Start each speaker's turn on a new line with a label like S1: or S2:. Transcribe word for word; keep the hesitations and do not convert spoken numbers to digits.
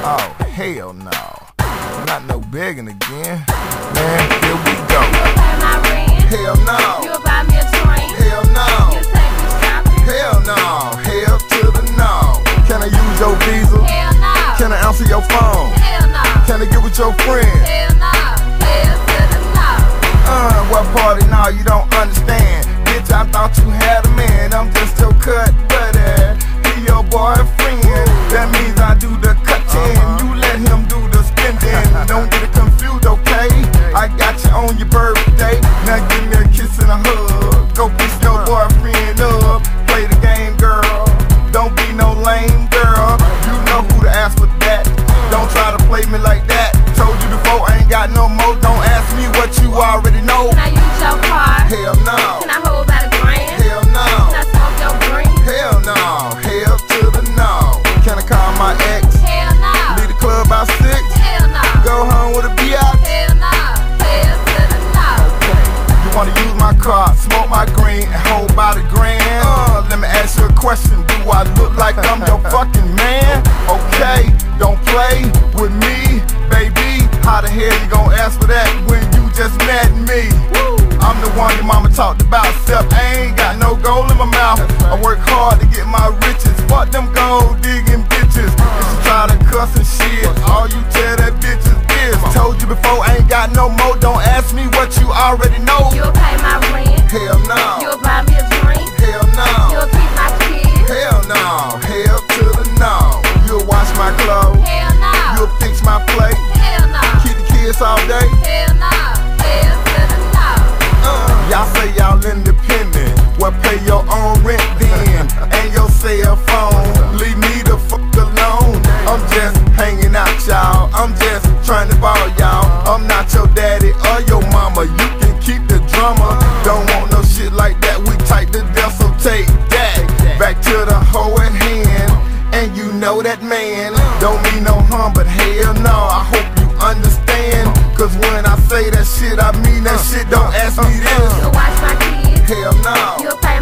S1: Oh, hell no. Not no begging again. Man, here we go.
S2: You'll pay my rent.
S1: Hell no.
S2: You'll buy me a drink.
S1: Hell no.
S2: You'll take me shopping.
S1: Hell no. Hell to the no. Can I use your visa?
S2: Hell no.
S1: Can I answer your phone?
S2: Hell no.
S1: Can I get with your friends?
S2: Hell no. Hell to the no.
S1: Uh, what party now? You don't understand. Bitch, I thought you had a man. I'm just your cut buddy. He your boyfriend. That means I do the cutting. You let him do the spending. Don't get it confused, okay? I got you on your birthday. Now give me a kiss and a hug. Go pick your boyfriend up. Play the game, girl. Don't be no lame girl. You know who to ask for that. Don't try to play me like that. Told you before, I ain't got no more. Don't ask me what you already know.
S2: Can I use your car?
S1: Hell no.
S2: Can I hold by the grand?
S1: Hell no.
S2: Can I smoke your green?
S1: Hell no. Hell to the no. Can I call my ex?
S2: Hell no.
S1: Leave the club by six?
S2: Hell no.
S1: Go home with a biatch?
S2: Hell no. Hell to the no.
S1: You wanna use my car, smoke my green, and hold by the grand? Uh, let me ask you a question. Do I look like I'm your fucking man? Okay, don't play with me, baby. How the hell you gon' ask for that when you just met me? I'm the one your mama talked about, except I ain't got no gold in my mouth. I work hard to get my riches. Fuck them gold digging bitches. If she try to cuss and shit, all you tell that bitch is this. Told you before, I ain't got no more. Don't ask me what you already know.
S2: You'll pay my rent.
S1: Hell no.
S2: You'll buy me a drink.
S1: Hell no.
S2: You'll keep my kids.
S1: Hell no. Hell to the no. You'll wash my clothes.
S2: Hell no.
S1: You'll fix my plate.
S2: Hell no.
S1: Keep the kids all day.
S2: Hell no. Hell to the no.
S1: Uh, y'all say y'all independent. Well, pay your own rent then. And your cell phone. Leave me the fuck alone. I'm just hanging out, y'all. I'm just trying to ball, y'all. I'm not your daddy or your mama. You can keep the drama. Don't want no shit like that. We tight to death, so take that. Back to the hoe at hand. And you know that man. Don't mean no harm, but hell no. I hope you understand. Cause when I say that shit, I mean that shit. Don't ask me this.
S2: You'll watch my kids.
S1: Hell no.
S2: You'll pay